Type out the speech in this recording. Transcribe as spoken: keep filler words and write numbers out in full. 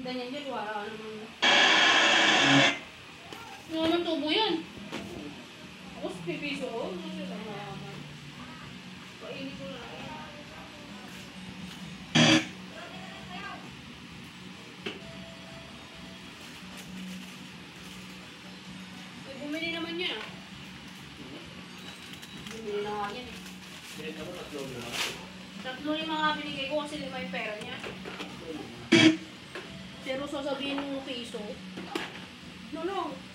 Ganyan dyan, wala naman. Ano naman tubo yan? Tapos pipiso ko, ano sila mayaman. Painit ko lang. Ay, bumili naman yan ah. Bumili na nga yan eh. Binit ako tatlo na. Tatlo yung mga binigay ko kasi lima yung pera niya. Pero sasabihin mo piso. No, no.